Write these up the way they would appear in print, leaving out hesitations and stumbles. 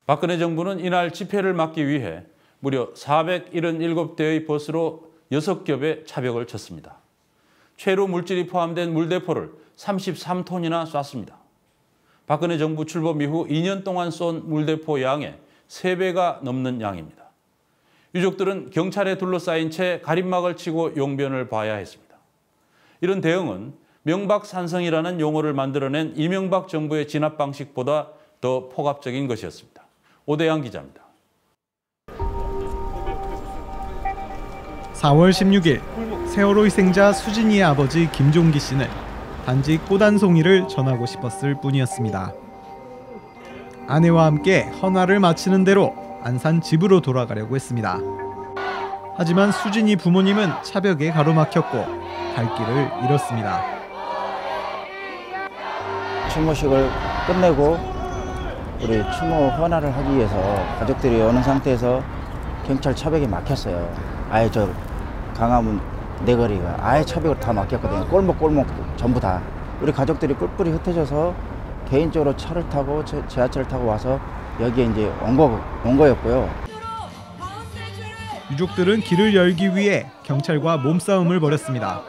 박근혜 정부는 이날 집회를 막기 위해 무려 477대의 버스로 6겹의 차벽을 쳤습니다. 최루 물질이 포함된 물대포를 33톤이나 쐈습니다. 박근혜 정부 출범 이후 2년 동안 쏜 물대포 양의 3배가 넘는 양입니다. 유족들은 경찰에 둘러싸인 채 가림막을 치고 용변을 봐야 했습니다. 이런 대응은 명박산성이라는 용어를 만들어낸 이명박 정부의 진압 방식보다 더 폭압적인 것이었습니다. 오대양 기자입니다. 4월 16일 세월호 희생자 수진이의 아버지 김종기 씨는 단지 꽃 한 송이를 전하고 싶었을 뿐이었습니다. 아내와 함께 헌화를 마치는 대로 안산 집으로 돌아가려고 했습니다. 하지만 수진이 부모님은 차벽에 가로막혔고 갈 길을 잃었습니다. 추모식을 끝내고 우리 추모 헌화를 하기 위해서 가족들이 오는 상태에서 경찰 차벽에 막혔어요. 아예 저 강화문 내거리가 아예 차벽으로 다 막혔거든요. 골목 전부 다. 우리 가족들이 뿔뿔이 흩어져서 개인적으로 차를 타고 지하철을 타고 와서 여기에 이제 온 거였고요. 유족들은 길을 열기 위해 경찰과 몸싸움을 벌였습니다.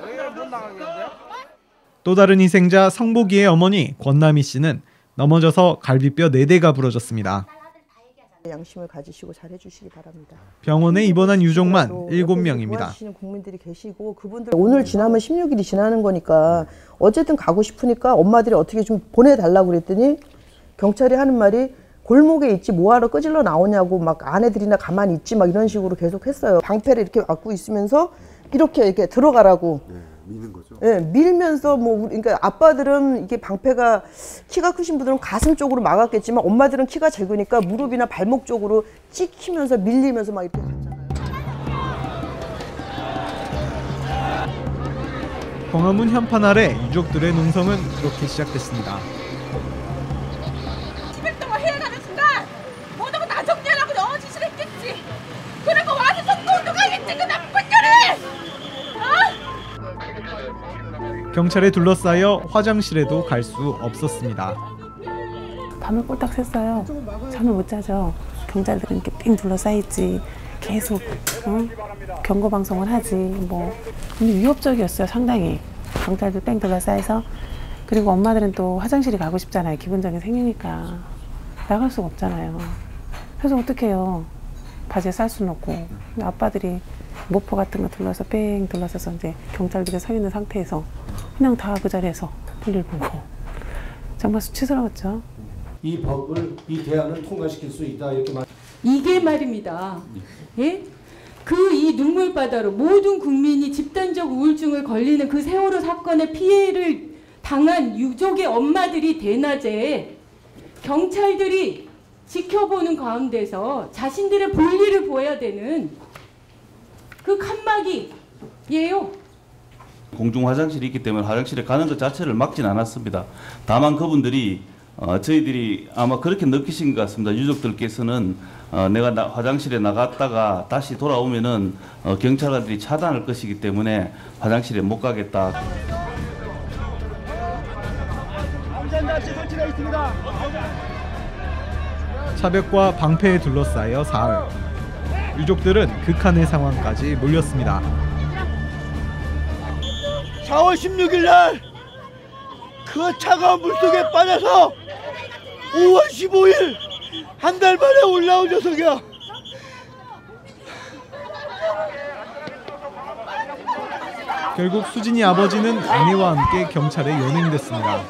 또 다른 희생자 성복이의 어머니 권남희 씨는 넘어져서 갈비뼈 4대가 부러졌습니다. 양심을 가지시고 잘 해주시기 바랍니다. 병원에 입원한 유족만 7명입니다. 도와주시는 국민들이 계시고 그분들 오늘 지나면 16일이 지나는 거니까 어쨌든 가고 싶으니까 엄마들이 어떻게 좀 보내달라고 그랬더니 경찰이 하는 말이 골목에 있지 뭐하러 끄질러 나오냐고 막 아내들이나 가만히 있지 막 이런 식으로 계속 했어요. 방패를 이렇게 안고 있으면서 이렇게 들어가라고. 미는 거죠? 네, 밀면서 그러니까 아빠들은 이게 방패가 키가 크신 분들은 가슴 쪽으로 막았겠지만 엄마들은 키가 작으니까 무릎이나 발목 쪽으로 찍히면서 밀리면서 막 이렇게 갔잖아요. 광화문 현판 아래 유족들의 농성은 그렇게 시작됐습니다. 200 동안 해야하는 순간 모두가 다 정리하라고 영어 지시를 했겠지. 그리고 와서 속도 가겠지 그 나쁜 년이. 경찰에 둘러싸여 화장실에도 갈 수 없었습니다. 밤을 꼴딱 샜어요. 잠을 못 자죠. 경찰들은 이렇게 삥 둘러싸있지. 계속 경고 방송을 하지. 근데 위협적이었어요. 상당히. 경찰들 뺑 둘러싸여서. 그리고 엄마들은 또 화장실이 가고 싶잖아요. 기본적인 생리니까. 나갈 수가 없잖아요. 그래서 어떻게 해요. 바지에 쌀 수는 없고. 아빠들이 모포 같은 거 뺑 둘러서서 이제 경찰들이 서 있는 상태에서 그냥 다 그 자리에서 볼일 보고 정말 수치스러웠죠. 이 법을, 이 대안을 통과시킬 수 있다 이렇게 이게 말입니다. 예? 이 눈물바다로 모든 국민이 집단적 우울증을 걸리는 그 세월호 사건의 피해를 당한 유족의 엄마들이 대낮에 경찰들이 지켜보는 가운데서 자신들의 볼일을 보아야 되는 그 칸막이예요. 공중 화장실이 있기 때문에 화장실에 가는 것 자체를 막진 않았습니다. 다만 그분들이 저희들이 아마 그렇게 느끼신 것 같습니다. 유족들께서는 내가 화장실에 나갔다가 다시 돌아오면은 경찰관들이 차단할 것이기 때문에 화장실에 못 가겠다. 안전장치 설치가 있습니다. 차벽과 방패에 둘러싸여 사흘. 유족들은 극한의 상황까지 몰렸습니다. 4월 16일 날 그 차가운 물속에 빠져서 5월 15일 한 달 만에 올라온 녀석이야. 결국 수진이 아버지는 아내와 함께 경찰에 연행됐습니다.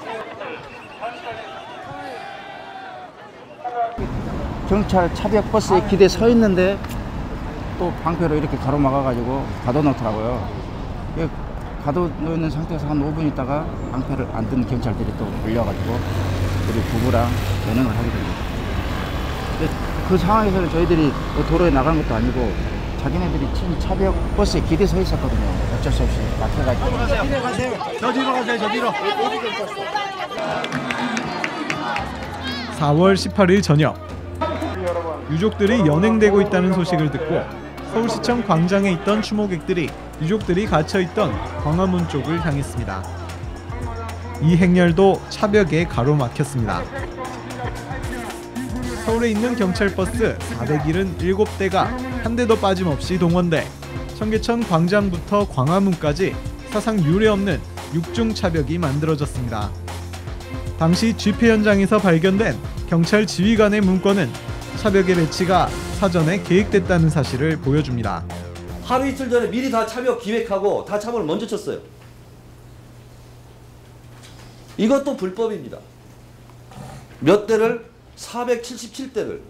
경찰 차벽 버스에 기대에 서 있는데 또 방패로 이렇게 가로막아가지고 가둬놓더라고요. 가둬놓는 상태에서 한 5분 있다가 방패를 안 든 경찰들이 또 몰려가지고 우리 부부랑 연행을 하게 됩니다. 그 상황에서는 저희들이 도로에 나가는 것도 아니고 자기네들이 친 차벽 버스에 기대에 서 있었거든요. 어쩔 수 없이 막혀가지고. 저 뒤로 가세요. 저 뒤로. 4월 18일 저녁. 유족들이 연행되고 있다는 소식을 듣고 서울시청 광장에 있던 추모객들이 유족들이 갇혀있던 광화문 쪽을 향했습니다. 이 행렬도 차벽에 가로막혔습니다. 서울에 있는 경찰버스 477대가 한 대도 빠짐없이 동원돼 청계천 광장부터 광화문까지 사상 유례없는 6중 차벽이 만들어졌습니다. 당시 집회 현장에서 발견된 경찰 지휘관의 문건은 차벽의 배치가 사전에 계획됐다는 사실을 보여줍니다. 하루 이틀 전에 미리 다 차벽 기획하고 다 차벽을 먼저 쳤어요. 이것도 불법입니다. 몇 대를? 477대를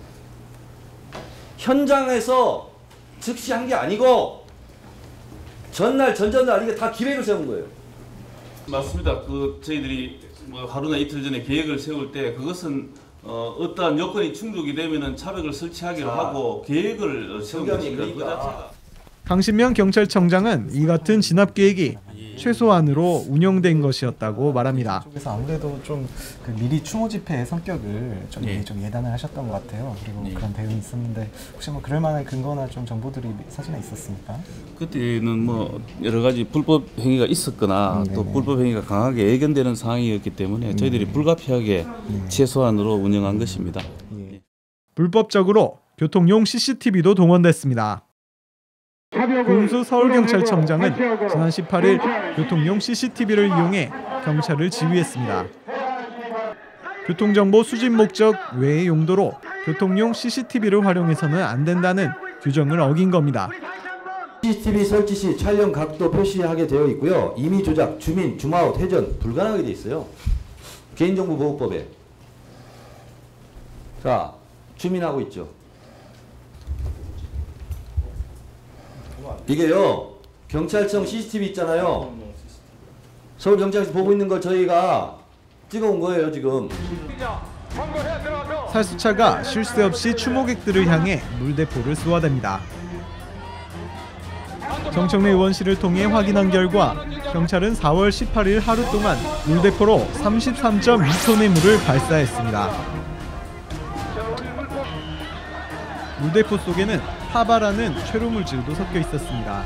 현장에서 즉시 한 게 아니고 전날 전전날 이게 다 기획을 세운 거예요. 맞습니다. 저희들이 뭐 하루나 이틀 전에 계획을 세울 때 그것은 어떠한 여건이 충족이 되면은 차벽을 설치하기로 하고 계획을 세운 것입니다. 그러니까. 강신명 경찰청장은 이 같은 진압 계획이 최소한으로 운영된 것이었다고 말합니다. 그래서 아무래도 좀 그 미리 추모 집회의 성격을 좀 예단을 하셨던 것 같아요. 그리고 그런 대응이 있었는데 혹시 뭐 그럴 만한 근거나 좀 정보들이 사전에 있었습니까? 그때는 뭐 여러 가지 불법 행위가 있었거나 또 불법 행위가 강하게 예견되는 상황이었기 때문에 저희들이 불가피하게 최소한으로 운영한 것입니다. 불법적으로 교통용 CCTV도 동원됐습니다. 공수 서울경찰청장은 지난 18일 교통용 CCTV를 이용해 경찰을 지휘했습니다. 교통정보 수집 목적 외의 용도로 교통용 CCTV를 활용해서는 안 된다는 규정을 어긴 겁니다. CCTV 설치 시 촬영 각도 표시하게 되어 있고요. 임의 조작, 주민, 줌아웃, 회전 불가능하게 되어 있어요. 개인정보보호법에. 자, 주민하고 있죠. 이게요, 경찰청 CCTV 있잖아요. 서울경찰서 보고 있는 걸 저희가 찍어온 거예요, 지금. 살수차가 쉴 새 없이 추모객들을 향해 물대포를 쏘아댑니다. 정청래 의원실을 통해 확인한 결과 경찰은 4월 18일 하루 동안 물대포로 33.2톤의 물을 발사했습니다. 물대포 속에는 파바라는 최루물질도 섞여 있었습니다.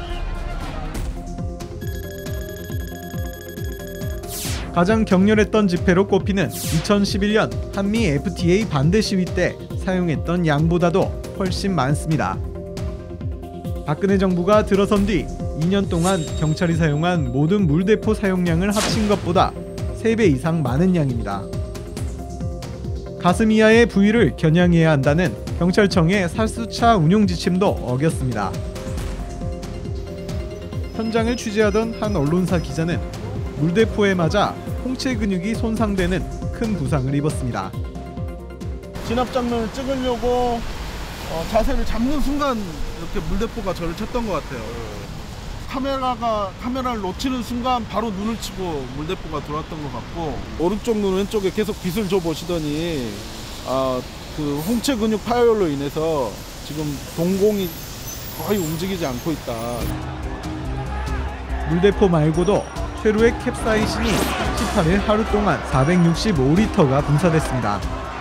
가장 격렬했던 집회로 꼽히는 2011년 한미 FTA 반대 시위 때 사용했던 양보다도 훨씬 많습니다. 박근혜 정부가 들어선 뒤 2년 동안 경찰이 사용한 모든 물대포 사용량을 합친 것보다 3배 이상 많은 양입니다. 가슴 이하의 부위를 겨냥해야 한다는 경찰청의 살수차 운용 지침도 어겼습니다. 현장을 취재하던 한 언론사 기자는 물대포에 맞아 홍채 근육이 손상되는 큰 부상을 입었습니다. 진압 장면을 찍으려고 자세를 잡는 순간 이렇게 물대포가 저를 쳤던 것 같아요. 카메라를 놓치는 순간 바로 눈을 치고 물대포가 들어왔던 것 같고, 오른쪽 눈 왼쪽에 계속 빛을 줘 보시더니 그 홍채 근육 파열로 인해서 지금 동공이 거의 움직이지 않고 있다. 물대포 말고도 최루액 캡사이신이 18일 하루 동안 465리터가 분사됐습니다.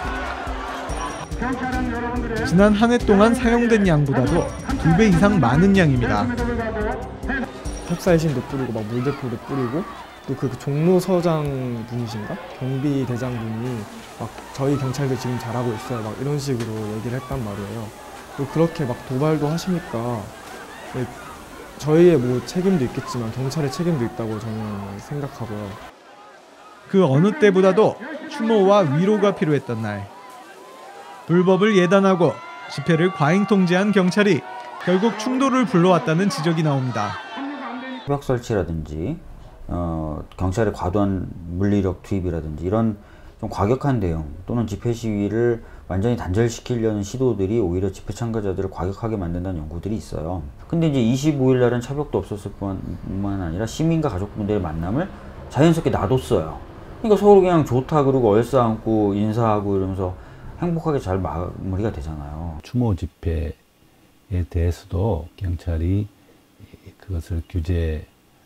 지난 한 해 동안 사용된 양보다도 2배 이상 많은 양입니다. 캡사이신도 뿌리고 막 물대포도 뿌리고 또 그 종로서장 분이신가? 경비대장 분이 막 저희 경찰들 지금 잘하고 있어요. 막 이런 식으로 얘기를 했단 말이에요. 또 그렇게 막 도발도 하시니까 저희의 뭐 책임도 있겠지만 경찰의 책임도 있다고 저는 생각하고요. 그 어느 때보다도 추모와 위로가 필요했던 날. 불법을 예단하고 집회를 과잉 통제한 경찰이 결국 충돌을 불러왔다는 지적이 나옵니다. 차벽 설치라든지 경찰의 과도한 물리력 투입이라든지 이런 좀 과격한 대응 또는 집회 시위를 완전히 단절시키려는 시도들이 오히려 집회 참가자들을 과격하게 만든다는 연구들이 있어요. 근데 이제 25일 날은 차벽도 없었을 뿐만 아니라 시민과 가족분들의 만남을 자연스럽게 놔뒀어요. 그러니까 서로 그냥 좋다 그러고 얼싸안고 인사하고 이러면서 행복하게 잘 마무리가 되잖아요. 추모 집회에 대해서도 경찰이 그것을 규제하려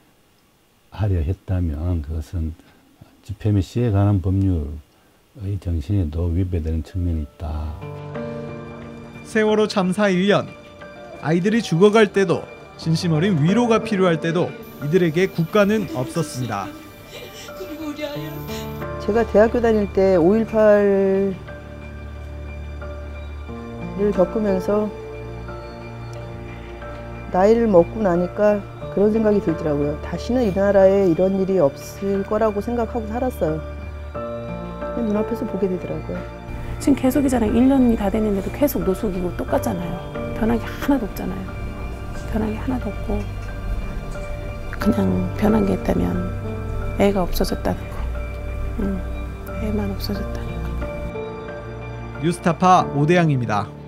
했다면 그것은 집회 및 시에 관한 법률의 정신에도 위배되는 측면이 있다. 세월호 참사 1년, 아이들이 죽어갈 때도 진심 어린 위로가 필요할 때도 이들에게 국가는 없었습니다. 제가 대학교 다닐 때 5.18 겪으면서 나이를 먹고 나니까 그런 생각이 들더라고요. 다시는 이 나라에 이런 일이 없을 거라고 생각하고 살았어요. 눈앞에서 보게 되더라고요. 지금 계속이잖아요. 1년이 다 됐는데도 계속 노숙이고 똑같잖아요. 변한 게 하나도 없잖아요. 변한 게 하나도 없고 그냥 변한 게 있다면 애가 없어졌다는 거. 애만 없어졌다는 거. 뉴스타파 오대양입니다.